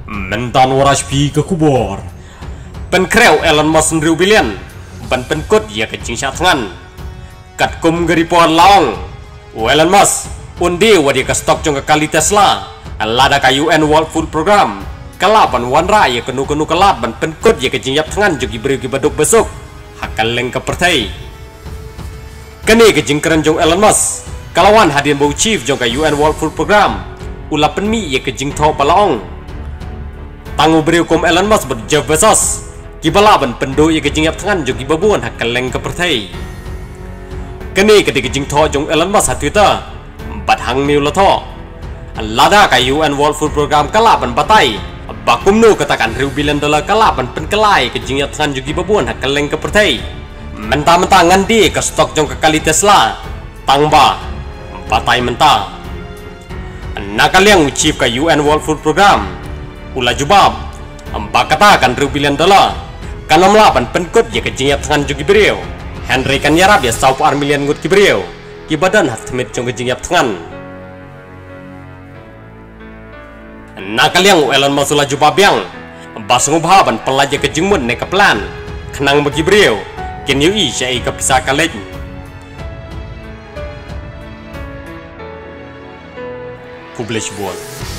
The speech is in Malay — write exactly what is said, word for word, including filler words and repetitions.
Mentan waras pi ke kubur. Pen kreu Elon Musk riu bilion. Ban pen kot ya ke jing ngan. Kat kum gari pohon laong. Elon Musk undi wadi ke stok jong ke kali Tesla. Lada ka U N World Food Program. Kalapan wan raya kenu-kenu kelap ban pen kot ya ke jing yap ngan jogi beri ki baduk besuk. Hakal leng ke pertai. Kene ke jing keren jong Elon Musk. Kalawan hadian bau chief jong ke U N World Food Program. Ula pen mi ya ke jing tho balaong. Tangu beri hukum Elon Musk ber Jeff Bezos. Kibalaban pendo ya kejing yap tangan jogi babuan hak keleng ke pertai. Kene ke kejing tho jong Elon Musk hat Twitter. Bat hang niu lo tho. Lada ka U N World Food Program kalaban batai. Bakum nu katakan riu bilion dolar kalaban pen kelai kejing yap tangan jogi babuan hak keleng ke pertai. Mentah-mentah ngandi ke stok jong ke kali Tesla. Tangba batai mentah. Nakaliang chief ka U N World Food Program. Ula jubab Amba katakan riu bilion dolar Kanam laban penkut ya kejingap tangan jogi beriau Henry kan yarab ya saupu armilian ngut ki beriau Ki badan hat temit jong kejingap tangan Nakaliang Elon Musk ula jubab yang Basung ubhaban pelaja kejingmut ne plan Kenang bagi beriau Ken yu i syai kepisah kalej Publish buat